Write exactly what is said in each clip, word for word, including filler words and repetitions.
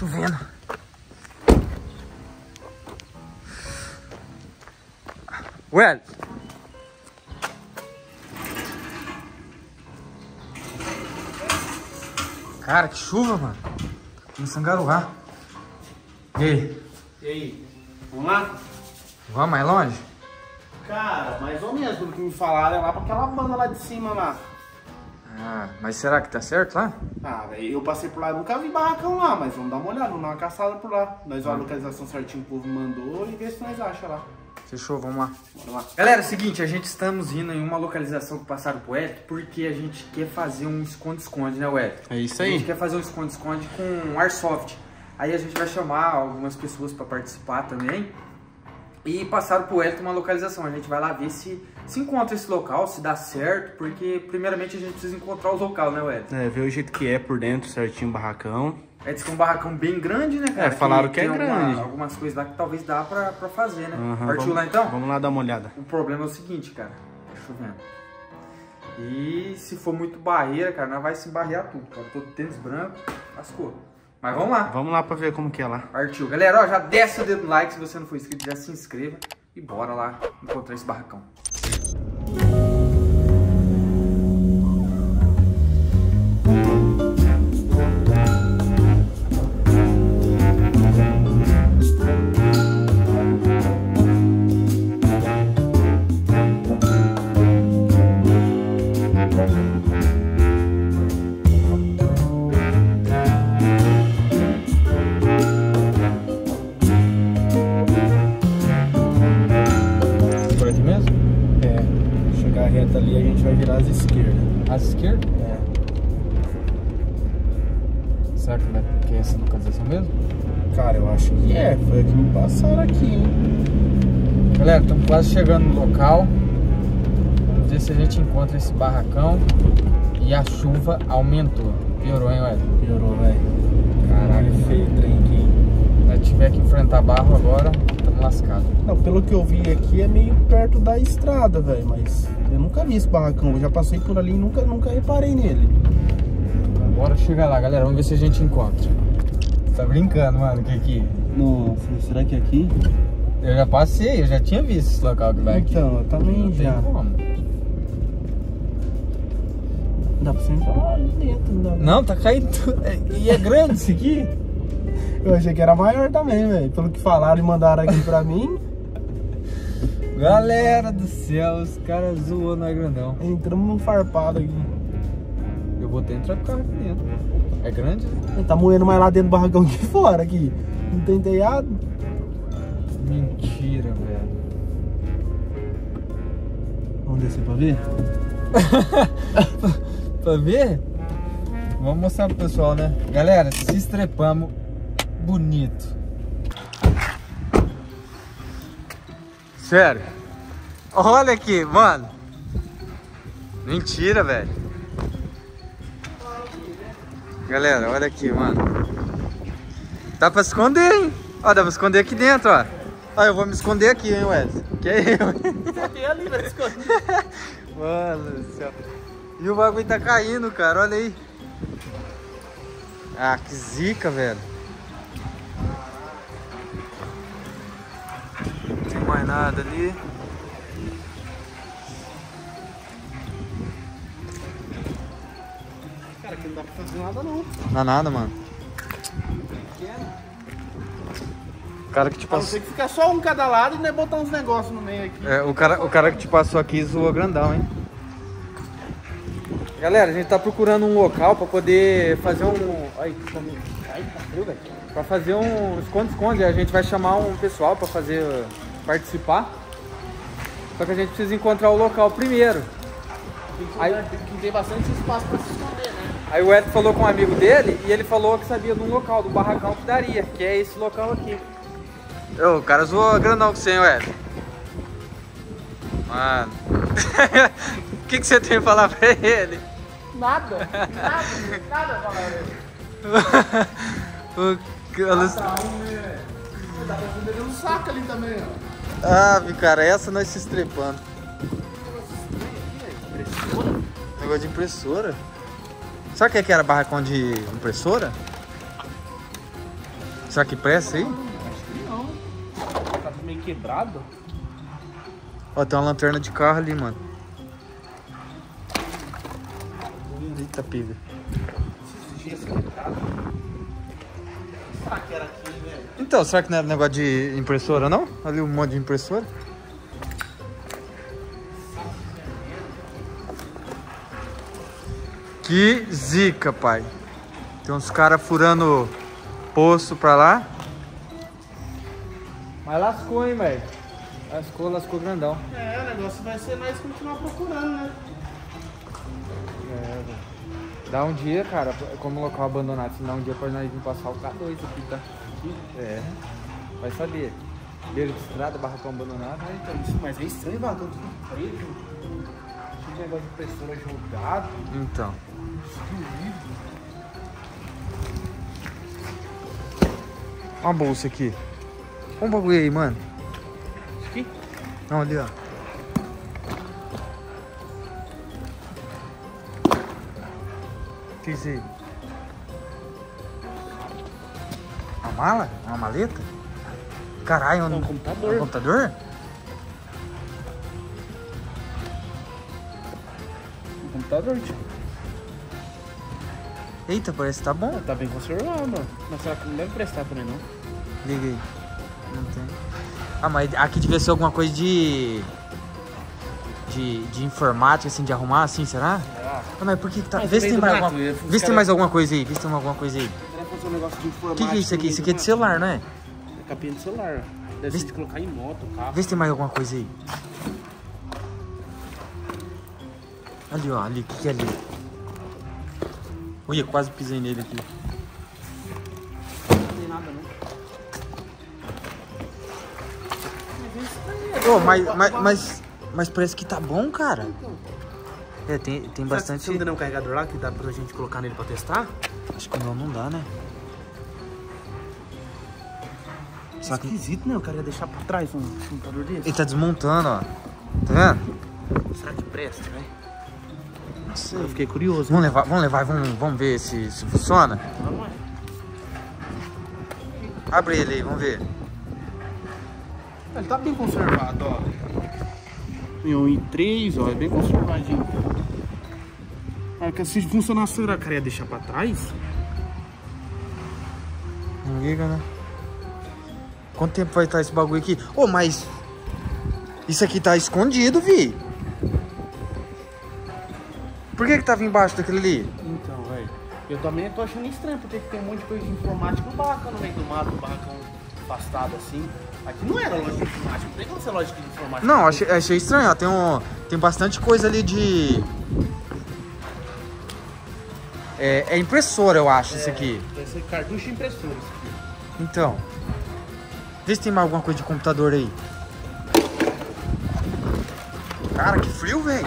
chovendo. Ué. Cara, que chuva, mano. Começando a garoar. E aí? E aí? Vamos lá? Vamos mais longe? Cara, mais ou menos, pelo que me falaram, é lá pra aquela banda lá de cima lá. Ah, mas será que tá certo lá? Ah, velho, eu passei por lá e nunca vi barracão lá, mas vamos dar uma olhada, vamos dar uma caçada por lá. Nós vamos a localização certinho que o povo mandou e ver se nós achamos lá. Fechou, vamos lá. Bora lá. Galera, é o seguinte, a gente estamos indo em uma localização que passaram pro Hélio, porque a gente quer fazer um esconde-esconde, né, Hélio? É isso A aí. gente quer fazer um esconde-esconde com Airsoft. Aí a gente vai chamar algumas pessoas para participar também. E passaram pro Hélio uma localização. A gente vai lá ver se se encontra esse local, se dá certo, porque primeiramente a gente precisa encontrar o local, né, Hélio? É, ver o jeito que é por dentro, certinho o barracão. É, diz que é um barracão bem grande, né, cara? É, falaram que, que é tem grande. Alguma, algumas coisas lá que talvez dá pra, pra fazer, né? Uhum, Partiu vamos, lá então? Vamos lá dar uma olhada. O problema é o seguinte, cara. Tá chovendo. E se for muito barreira, cara, nós vai se barrear tudo, cara. Todo tênis branco, lascou. Mas vamos lá. Vamos lá pra ver como que é lá. Partiu. Galera, ó, já desce o dedo no like se você não for inscrito, já se inscreva. E bora lá encontrar esse barracão. Ali a gente vai virar às esquerdas. À esquerda? É. Será que, vai, que é essa localização mesmo? Cara, eu acho que é. Foi o que me passaram aqui, hein? Galera, estamos quase chegando no local. Vamos ver se a gente encontra esse barracão. E a chuva aumentou. Piorou, hein, Wesley? Piorou, velho. Caralho, feio o trem aqui. Se tiver que enfrentar barro agora, estamos lascados. Não, pelo que eu vi aqui é meio perto da estrada, velho. Mas eu nunca vi esse barracão. Eu já passei por ali e nunca, nunca reparei nele. Bora chegar lá, galera. Vamos ver se a gente encontra. Tá brincando, mano, que aqui? Nossa, será que é aqui? Eu já passei, eu já tinha visto esse local que vai aqui. Então, eu também não já. Tem como. Dá pra você entrar lá dentro, não? Não, tá caindo. E é grande isso aqui? Eu achei que era maior também, velho. Pelo que falaram e mandaram aqui pra mim. Galera do céu, os caras zoam na grandão. Entramos num farpado aqui. Eu vou ter que entrar com o carro aqui dentro. É grande? Ele tá moendo mais lá dentro do barracão que fora aqui. Não tem telhado? Mentira, velho. Vamos descer pra ver? Pra ver? Vamos mostrar pro pessoal, né? Galera, se estrepamos bonito. Sério? Olha aqui, mano. Mentira, velho. Galera, olha aqui, mano. Dá pra esconder, hein? Ó, dá pra esconder aqui dentro, ó. Ó, eu vou me esconder aqui, hein, Wesley. Que é eu. Tem ali pra esconder. Mano do céu. E o bagulho tá caindo, cara. Olha aí. Ah, que zica, velho. Não tem mais nada ali. Cara, aqui não dá pra fazer nada não. Não dá nada, mano. O cara que te A não passou. ser que fica só um cada lado e né, botar uns negócios no meio aqui. É, o cara, o cara que te passou aqui zoou grandão, hein? Galera, a gente tá procurando um local pra poder fazer um... Ai, Ai tá frio, velho. Pra fazer um esconde-esconde. A gente vai chamar um pessoal pra fazer... participar. Só que a gente precisa encontrar o local primeiro. Tem que, Aí- tem que ter bastante espaço pra se esconder, né? Aí o Ed falou com um amigo dele e ele falou que sabia de um local, do barracão que daria, que é esse local aqui. Ô, o cara zoou grandão com você, hein, Ed? Mano. O que, que você tem pra falar pra ele? Nada, nada, nada pra falar dele. O Carlos... Tá um, né? Dá pra vender um saco ali também, ó. Ah, cara, essa nós se estrepando. Negócio de impressora? Sabe o que que era barracão de impressora? Será que presta aí? Acho que não. Tá meio quebrado. Ó, tem uma lanterna de carro ali, mano. Eita, pega. Será que era aqui, velho? Então, será que não era negócio de impressora, não? Ali um monte de impressora. Que zica, pai. Tem uns caras furando poço pra lá. Mas lascou, hein, velho. Lascou, lascou grandão. É, o negócio vai ser nós continuar procurando, né? É, velho. Dá um dia, cara, como local abandonado, se dá um dia pra nós vir passar o K dois aqui, tá? Aqui? É. Vai saber. Beira de estrada, barracão abandonado. Ah, então, isso, mas é estranho, barracão tudo preto. Tinha um negócio de impressora jogado. Então. Olha uma bolsa aqui. Olha um bagulho aí, mano. Aqui? Não, ali, ó. O que é isso aí? Uma mala? Uma maleta? Caralho, É um, um computador. um computador? Um computador, tipo. Eita, parece que tá bom. Tá bem conservado, mano. Mas será que não deve prestar também, não? Liga aí. Não tem. Ah, mas aqui devia ser alguma coisa de... De, de informática, assim, de arrumar, assim, será? Será? Ah, mas por que que tá... Mas Vê se tem no mais meio do alguma... mato, Vê se tem mais alguma coisa aí. Vê se tem alguma coisa aí. Deve fazer um negócio de O informática. que que é isso aqui? no Isso meio aqui é do de celular, não é? mato. É capinha de celular. Deve Vê ser se- de colocar em moto, carro. Vê se tem mais alguma coisa aí. Ali, ó. Ali. O que que é ali? Ui, quase pisei nele aqui. Não tem nada, não. Ô, mas, mas, mas, mas parece que tá bom, cara. É, tem, tem bastante... Você não tem um carregador lá que dá pra gente colocar nele pra testar? Acho que não, não dá, né? Só que Esquisito, né? O cara ia deixar pra trás um computador desse. ele tá desmontando, ó. Tá vendo? Será que presta, velho? Não sei. Eu fiquei curioso. Vamos levar, vamos levar, vamos, vamos ver se, se funciona. Vamos lá. Abre ele aí, vamos ver. Ele tá bem conservado, ó. Em um e três, ó, é bem conservadinho. Ah, que se funcionasse, será que o cara ia deixar pra trás? Não liga, né? Quanto tempo vai estar esse bagulho aqui? Ô, mas... Isso aqui tá escondido, vi. Por que que tava embaixo daquele ali? Então, velho. Eu também tô achando estranho, porque tem um monte de coisa de informática no barracão, no meio do mato, um barracão afastado assim. Aqui não era loja de informática, não tem como ser loja de informática. Não, achei, achei estranho, ó. Tem, um, tem bastante coisa ali de... É, é impressora, eu acho, isso aqui. Deve ser cartucho e impressora isso aqui. Então. Vê se tem mais alguma coisa de computador aí. Cara, que frio, velho.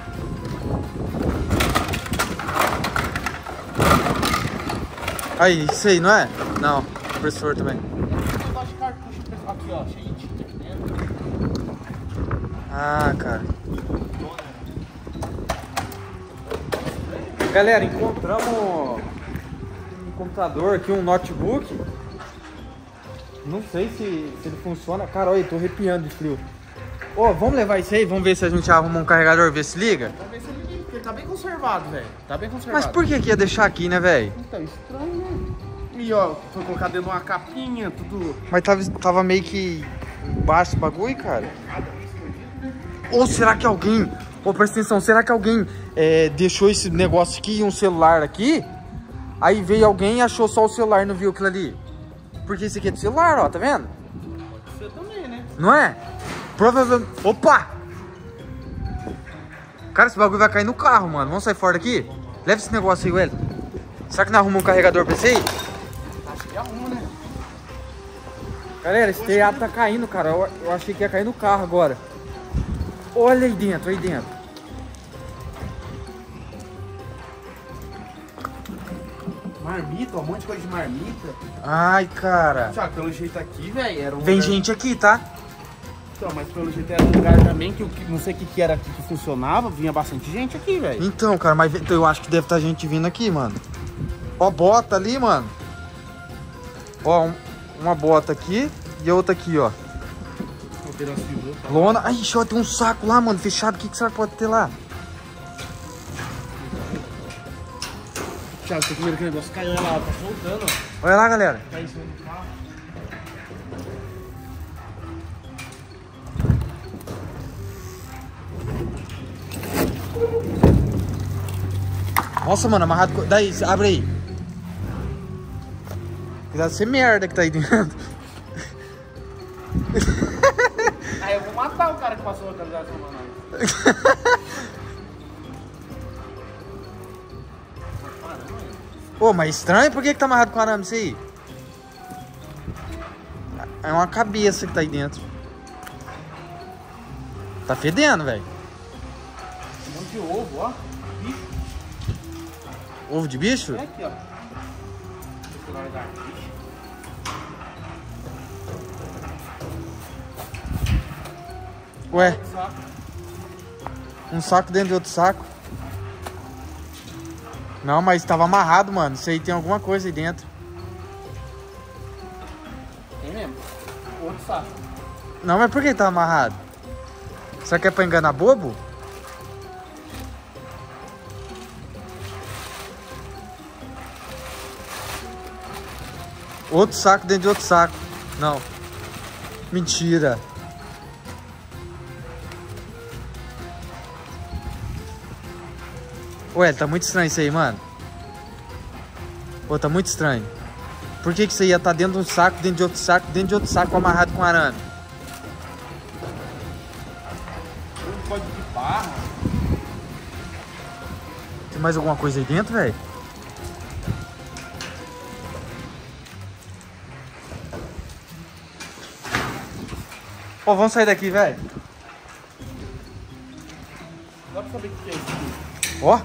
Aí, isso aí, não é? Não, impressor também. Esse negócio de cartucho e impressora. Aqui, ó, cheio de tinta aqui dentro. Ah, cara. Galera, encontramos um computador aqui, um notebook. Não sei se, se ele funciona. Cara, olha, eu tô arrepiando de frio. Ô, vamos levar isso aí? Vamos ver se a gente arruma um carregador, ver se liga? Vamos ver se ele liga, porque ele tá bem conservado, velho. Tá bem conservado. Mas por que que ia deixar aqui, né, velho? Então, estranho, né? E ó, foi colocado dentro de uma capinha, tudo. Mas tava, tava meio que embaixo esse bagulho, cara. Ou será que alguém... Ô, presta atenção, será que alguém é, deixou esse negócio aqui e um celular aqui? Aí veio alguém e achou só o celular e não viu aquilo ali? Porque esse aqui é do celular, ó, tá vendo? Pode ser também, né? Não é? Provavelmente... Opa! Cara, esse bagulho vai cair no carro, mano. Vamos sair fora daqui? Leva esse negócio aí, Wellington. Será que não arruma um carregador pra esse aí? Acho que arruma, né? Galera, esse telhado tá caindo, cara. Eu, eu achei que ia cair no carro agora. Olha aí dentro, aí dentro. Marmita, um monte de coisa de marmita. Ai, cara. Só que pelo jeito aqui, velho, era um Vem lugar... gente aqui, tá? Então, mas pelo jeito era um lugar também que eu que- não sei o que, que era aqui que funcionava, vinha bastante gente aqui, velho. Então, cara, mas eu acho que deve estar gente vindo aqui, mano. Ó, bota ali, mano. Ó, um- uma bota aqui e outra aqui, ó. Lona. Ai, deixa eu ter um saco lá, mano, fechado. O que, que será que pode ter lá? Thiago, você primeiro que o negócio caiu, olha lá, tá soltando, ó. Olha lá, galera. Cai em cima do carro. Nossa, mano, amarrado. com- Daí, abre aí. Cuidado de ser merda que tá aí dentro. Aí eu vou matar o cara que passou a localização pra nós. Pô, mas estranho, por que, que tá amarrado com arame isso aí? É uma cabeça que tá aí dentro. Tá fedendo, velho. Um monte de ovo, ó. Bicho. Ovo de bicho? É aqui, ó. Esse vai dar bicho. Ué, Saco. um saco dentro de outro saco. Não, mas tava amarrado, mano. Isso aí tem alguma coisa aí dentro. Tem mesmo. Outro saco. Não, mas por que tá amarrado? Será que é pra enganar bobo? Outro saco dentro de outro saco. Não. Mentira. Ué, tá muito estranho isso aí, mano. Pô, tá muito estranho. Por que que isso aí ia estar dentro de um saco, dentro de outro saco, dentro de outro saco amarrado com arame? Um código de barra. Tem mais alguma coisa aí dentro, velho? Pô, vamos sair daqui, velho. Dá pra saber o que é isso aqui? Ó.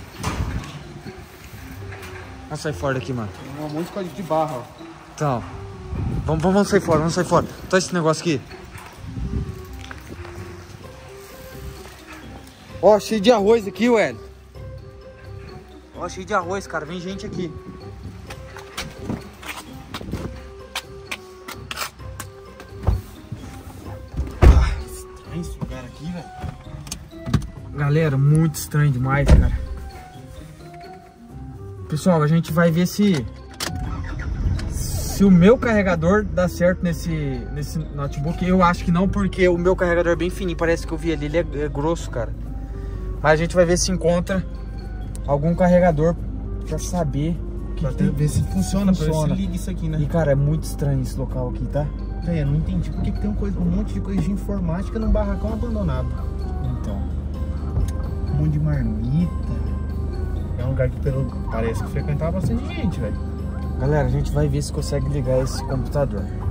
Vamos sair fora daqui, mano. Tem um monte de código de barra, ó. Então. Vamos, vamos sair fora, vamos sair fora. Toma esse negócio aqui. Ó, cheio de arroz aqui, ué. Ó, cheio de arroz, cara. Vem gente aqui. Ah, estranho esse lugar aqui, velho. Galera, muito estranho demais, cara. Pessoal, a gente vai ver se se o meu carregador dá certo nesse, nesse notebook. Eu acho que não, porque o meu carregador é bem fininho. Parece que eu vi ali, ele é, é grosso, cara. Mas a gente vai ver se encontra algum carregador pra saber que Pra que tem- ver se funciona, pra ver funciona. se liga isso aqui, né? E cara, é muito estranho esse local aqui, tá? Véi, eu não entendi por que que tem um, coisa, um monte de coisa de informática num barracão abandonado. Então. Um monte de marmita. É um lugar que pelo, parece que frequentava bastante gente, velho. Galera, a gente vai ver se consegue ligar esse computador.